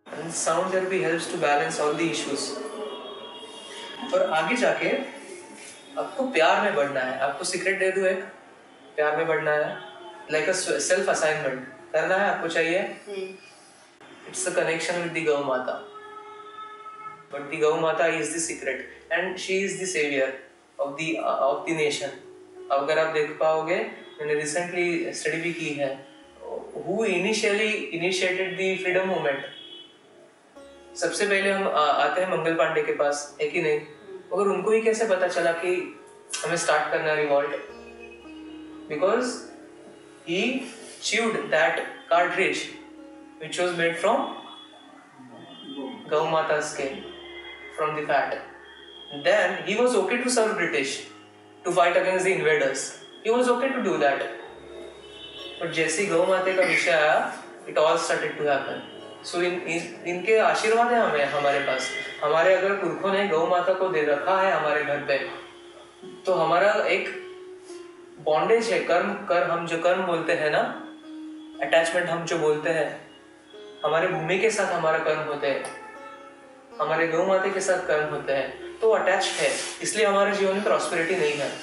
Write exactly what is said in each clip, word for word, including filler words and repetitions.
And sound therapy helps to balance all the issues. और आगे जाके आपको प्यार में बढ़ना है. आपको सीक्रेट दे दूं एक, प्यार में बढ़ना है, लाइक अ सेल्फ असाइनमेंट करना है आपको चाहिए. It's the connection with the gau mata. But the gau mata is the secret and she is the saviour of the of the nation. अगर आप देख पाओगे, मैंने रिसेंटली स्टडी भी की है, who initially initiated the freedom movement. सबसे पहले हम आ, आते हैं मंगल पांडे के पास, है कि नहीं? मगर उनको ही कैसे पता चला कि हमें स्टार्ट करना है revolt? Because he chewed that cartridge which was made from GauMata's skin, from the fat. Then he was okay to serve British, to fight against the invaders. He was okay to do that. But जैसे गौ माता का विषय आया, it all started to happen. So इन, इन इनके आशीर्वाद है हमें, हमारे पास. हमारे अगर पुरखों ने गौ माता को दे रखा है हमारे घर पे, तो हमारा एक बॉन्डेज है. कर्म कर हम जो कर्म बोलते हैं ना, अटैचमेंट हम जो बोलते हैं, हमारे भूमि के साथ हमारा कर्म होते हैं, हमारे गौ माता के साथ कर्म होते हैं, तो अटैच्ड है. इसलिए हमारे जीवन में प्रॉस्पेरिटी नहीं है.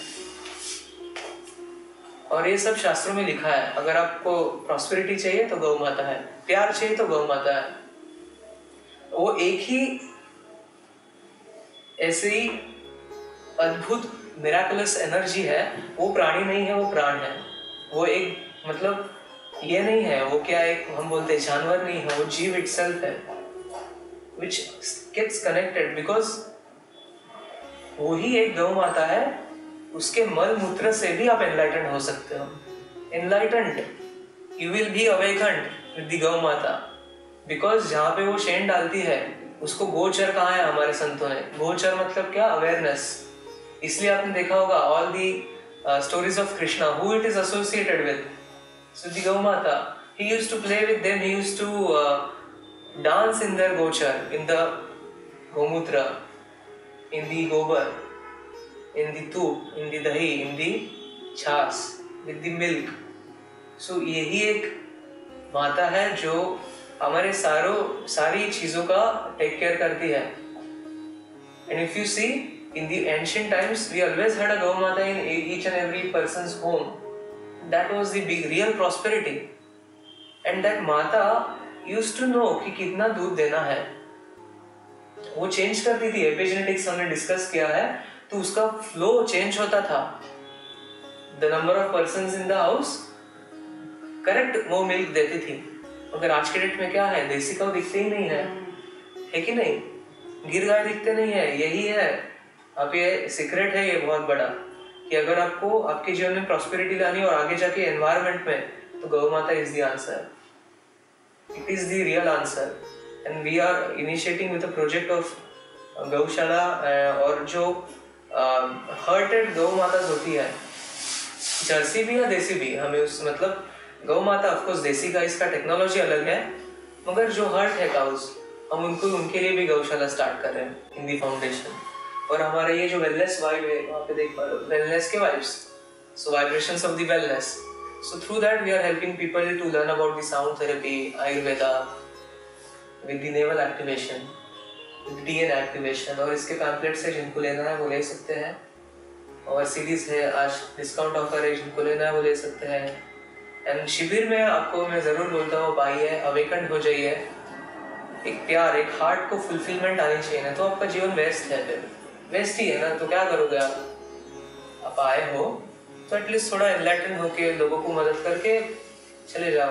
और ये सब शास्त्रों में लिखा है. अगर आपको प्रॉस्पेरिटी चाहिए तो गौ माता है, प्यार चाहिए तो गौ माता है. वो एक ही ऐसी अद्भुत मिराकुलस एनर्जी है. वो प्राणी नहीं है, वो प्राण है. वो एक मतलब ये नहीं है, वो क्या एक हम बोलते हैं जानवर नहीं है, वो जीव इटसेल्फ है, which gets connected because वो ही एक गौ माता है. उसके मल मूत्र से भी आप एनलाइटेंड हो सकते हो. Enlightened, you will be awakened with the गौ माता. बिकॉज जहाँ पे वो शेन डालती है, उसको गोचर कहा है हमारे संतों ने. गोचर मतलब क्या? अवेयरनेस. इसलिए आपने देखा होगा all the stories of Krishna, who it is associated with. So the GauMata, he used to play with them, he used to uh, dance in their gochar, in the gomutra, in the gobar, in the toop, in the dahi, in the छाछ, with the milk. So यही एक माता है जो हमारे सारों सारी चीजों का टेक केयर करती है. And if you see, in the ancient times, we always had a GauMata in each and every person's home. That was the big real prosperity. And that माता used to know कि कितना दूध देना है. वो change करती थी. Epigenetics हमने डिस्कस किया है, तो उसका फ्लो चेंज होता था. The number of persons in the house, correct वो मिल्क देती थी. मगर आज के डेट में क्या है? देसी काऊ दिखते ही नहीं है, है कि नहीं? गिर गाय दिखते नहीं है. यही है अब ये सीक्रेट है, ये बहुत बड़ा, कि अगर आपको आपके जीवन में प्रॉस्पेरिटी लानी और आगे जाके एनवायरनमेंट में, तो gau mata is the answer. It is the real answer. And we are initiating with a project of gaushala. और जो हर्टेड गौ माता होती है, जर्सी भी या देसी भी, हमें उस मतलब गौ माता ऑफकोर्स देसी का इसका टेक्नोलॉजी अलग है, मगर जो हर्ट है काउस, हम उनको उनके लिए भी गौशाला स्टार्ट कर रहे हैं इन दी फाउंडेशन. और हमारा ये जो वेलनेस वाइब है, वहाँ पे देख पा रहे हो वेलनेस के vibes, so vibrations of the wellness. So through that we are helping people to learn about the sound therapy, Ayurveda, with the navel activation, with DN activation. और इसके पैम्पलेट्स है, जिनको लेना है वो ले सकते हैं. और सीरीज है, आज डिस्काउंट ऑफर है, जिनको लेना है वो ले सकते हैं. एंड शिविर में आपको मैं ज़रूर बोलता हूँ, आइए, अवेकन हो जाइए. एक प्यार, एक हार्ट को फुलफिलमेंट आनी चाहिए ना, तो आपका जीवन वेस्ट है, फिर वेस्ट ही है ना. तो क्या करोगे आप? आप आए हो तो एटलीस्ट थोड़ा एनलाइटन होके लोगों को मदद करके चले जाओ.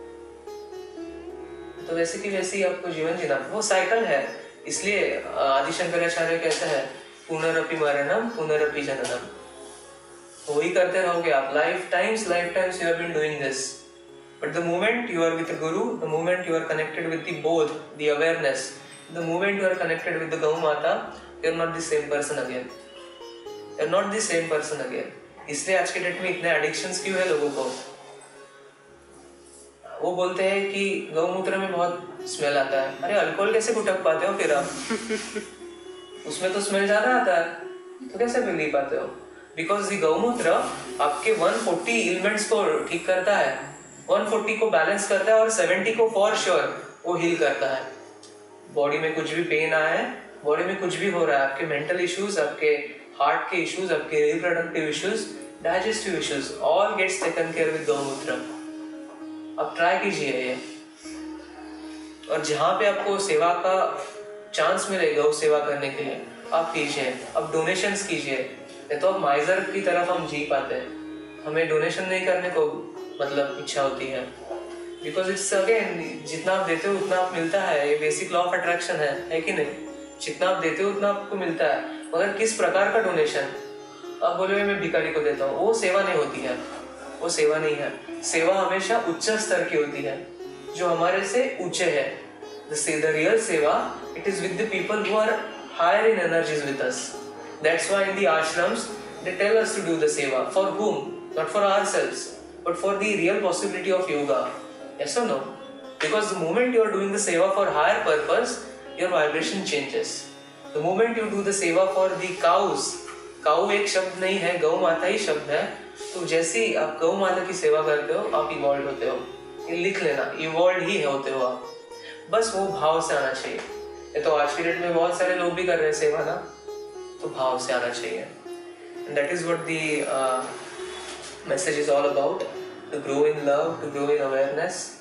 तो वैसे की वैसे ही आपको जीवन जीना, वो साइकिल है. इसलिए आदि शंकराचार्य कहते हैं, पुनरअपि मरणम पुनरअपि जननम. वही करते रहोगे आप. Life times life times you have been doing this. But the moment you are with the Guru, the moment you are connected with the Bodh, the awareness, the moment you are connected with the GauMata, you are not the same person again. You are not the same person again. इसलिए आज के date में इतने addictions क्यों है लोगों को? वो बोलते हैं कि गौमूत्र में बहुत स्मेल आता है. अरे अल्कोहल कैसे गुटक पाते हो फिर आप? उसमें तो स्मेल ज्यादा आता है, तो कैसे पी नहीं पाते हो? बिकॉज द गौमूत्र आपके एक सौ चालीस एलिमेंट्स को ठीक करता है, एक सौ चालीस को बैलेंस करता है, और सत्तर को फॉर श्योर वो हील करता है. बॉडी में कुछ भी पेन आया है, बॉडी में कुछ भी हो रहा है, आपके मेंटल इश्यूज, आपके हार्ट के इश्यूज, आपके reproductive issues, digestive issues, all gets taken care with gaumutra. आप ट्राई कीजिए ये, और जहाँ पे आपको सेवा का चांस मिले गौ सेवा करने के लिए आप कीजिए, आप डोनेशंस कीजिए। नहीं तो अब माइजर की तरफ हम जी पाते हैं, हमें डोनेशन नहीं करने को मतलब इच्छा होती है, बिकॉज इट्स अगेन जितना आप देते हो उतना आप मिलता है, ये बेसिक लॉ ऑफ अट्रैक्शन है, है कि नहीं? जितना आप देते हो उतना आपको मिलता है, मगर किस प्रकार का डोनेशन? आप बोलोगे मैं भिखारी को देता हूँ, वो सेवा नहीं होती है, वो सेवा नहीं है। सेवा हमेशा उच्च स्तर की होती है, जो हमारे से ऊंचे है। The real seva, it is with the people who are higher in energies with us. That's why in the ashrams they tell us to do the seva. For whom? Not for ourselves, but for the real possibility of yoga. Yes or no? Because the moment you are doing the seva for higher purpose, your vibration changes. The moment you do the seva for the cows, cow एक शब्द नहीं है, गौ माता ही शब्द है, तो जैसे ही आप गौ माता की सेवा करते हो आप इवॉल्व होते हो। ये लिख लेना, इवॉल्व ही होते हो आप, बस वो भाव से आना चाहिए। ये तो आज की डेट में बहुत सारे लोग भी कर रहे हैं सेवा ना, तो भाव से आना चाहिए। And that is what the uh, message is all about, to grow in love, to grow in awareness,